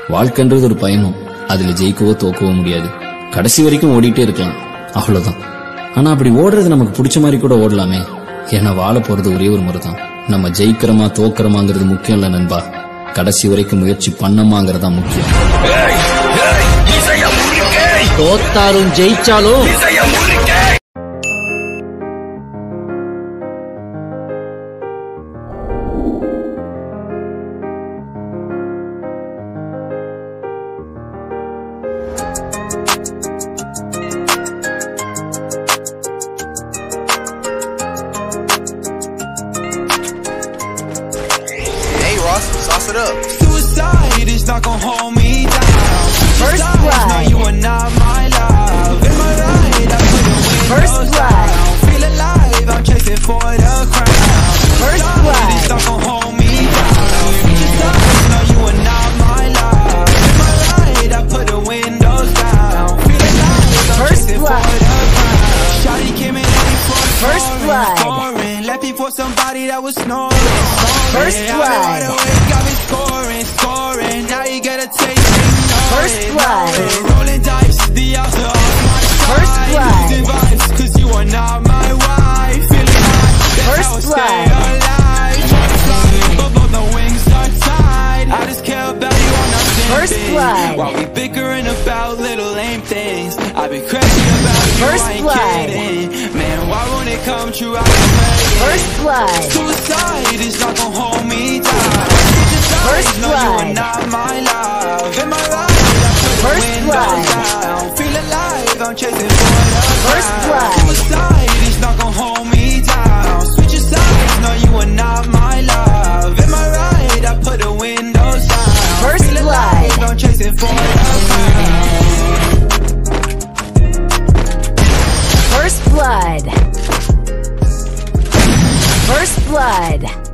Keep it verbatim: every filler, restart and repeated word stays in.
வாழ்க்கைன்றது ஒரு பயணம். அதுல ஜெயிக்கவோ தோக்கவோ முடியாது. கடைசி வரைக்கும் ஓடிட்டே இருக்கலாம், அவ்வளவுதான். ஆனா அப்படி ஓடுறது நமக்கு பிடிச்ச மாதிரி கூட ஓடலாமே. ஏன்னா வாழ போறது ஒரே ஒரு முறை தான். நம்ம ஜெயிக்கிறோமா தோக்கிறோமாங்கிறது முக்கியம் இல்ல நண்பா, கடைசி வரைக்கும் முயற்சி பண்ணமாங்கிறதா முக்கியம். தோத்தாலும் ஜெயிச்சாலும் Sauce it up. Suicide is not gonna hold me down. First blood. No, you are not my love. Am I right? I put the windows First blood. down. Feel alive, I'm chasing for the crown. First blood. Is not gonna hold me down. Suicide, no, you are not my love. Am I right? I put the windows down. Feel alive, I'm First chasing blood. for the crown. Shawty came in ready for First scoring, blood. scoring. Left me for somebody that was snoring. First blood. Got me scoring, scoring. Now you gotta taste it. First blood. Rolling dice, the odds are on my side. First blood. Losing vibes, cause you are not my wife. Feeling hot, that's First how I blood. stay alive. Try to fly, but both the wings are tied. I just care about you, I'm not saying First blood. While we bickering about little lame things, I've been crazy about you, First I ain't blood. kidding. Man, why won't it come true? I've been praying. First blood. Suicide is not gonna hold me down. First No, you are blood. not my love. Am I right? I put the First windows blood. down. Feel alive, I'm chasing for the First crown. blood. Suicide is not gonna hold me down. Switch your sides, no, you are not my love. Am I right? I put the windows down. First Feel blood. alive, I'm chasing for the crown. First blood. First blood.